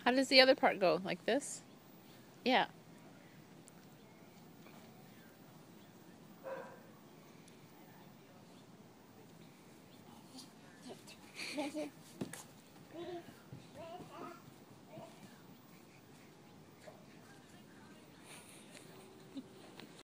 How does the other part go? Like this? Yeah.